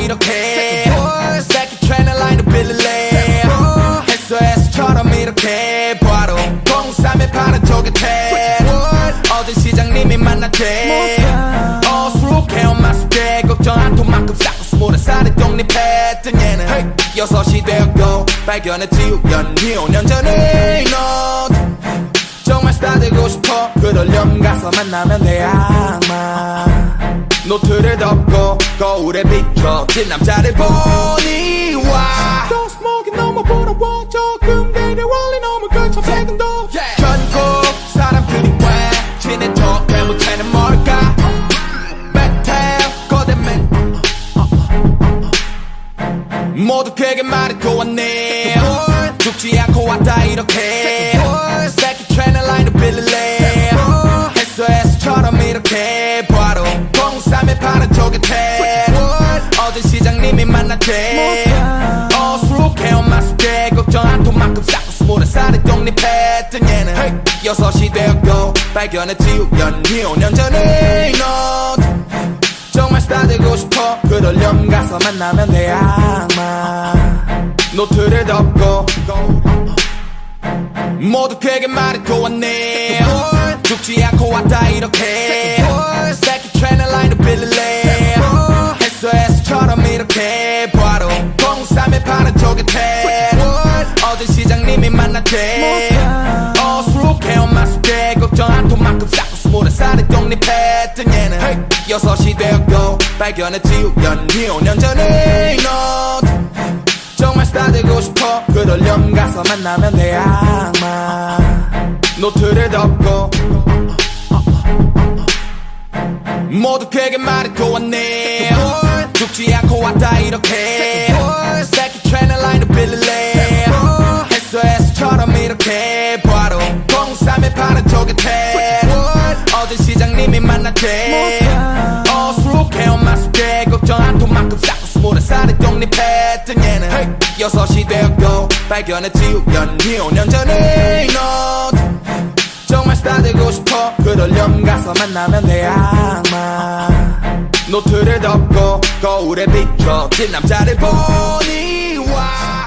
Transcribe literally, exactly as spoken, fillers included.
이렇게 새끼 트레이너 라인을 빌릴래 에스오에스처럼 이렇게 바로 공삼에 파는 쪽에 태 어딘 시장님이 만났대 어수룩해 엄마 숙제 걱정 않도만큼 쌓고 스물한 살에 독립했던 얘는 hey. 여섯이 되었고 발견했지 우연히 오 년 전에 너 정말 스타 되고 싶어 그러려면 가서 만나면 돼 악마 노트를 덮고 거울에 비춰진 남자를 보니 와 Don't smoke it 너무 부러워 조금 내려 원래 너무 걸쳐 세금도 전국 사람들이 왜 친해져 대못해는 뭘까 메테오 거대 맨 모두 그에게 말해도 왔네 죽지 않고 왔다 이렇게 새끼 트레이너 라인을 빌릴래 에스오에스처럼 이렇게 바로 공삼에 파는 쪽에 태 어딘 시장님이 만났대 어수룩해 엄마 숙제 걱정 않도만큼 쌓고 스물한 살에 독립했던 얘는 hey. 여섯이 되었고 발견했지 우연히 오 년 전에 너 정말 스타 되고 싶어 그러려면 가서 만나면 돼 악마 노트를 덮고 모두 그에게 말해도 왔네 죽지 않고 왔다 이렇게 새끼 트레이너 라인을 빌릴래 에스오에스처럼 이렇게 바로 공삼에 파는 쪽에 태 어딘 시장님이 만났대 어수룩해 엄마 숙제 걱정 않도만큼 쌓고 스물한 살에 독립했던 얘는 hey. 여섯이 되었고 발견했지 우연히 오 년 전에 너 정말 스타 되고 싶어 그러려면 가서 만나면 돼 악마 노트를 덮고 모두 그에게 말해도 왔네 죽지 않고 왔다 이렇게 새끼 트레이너 라인을 빌릴래 에스오에스처럼 이렇게 바로 공삼에 파는 쪽에 태 어딘 시장님이 만났대 어수룩해 엄마 숙제 걱정 않도만큼 쌓고 스물한 살에 독립했던 얘는 hey. 여섯이 되었고 발견했지 우연히 오 년 전에 너 정말 스타 되고 싶어 그러려면 가서 만나면 돼 악마 노트를 덮고 거울에 비춰진 남자를 보니 와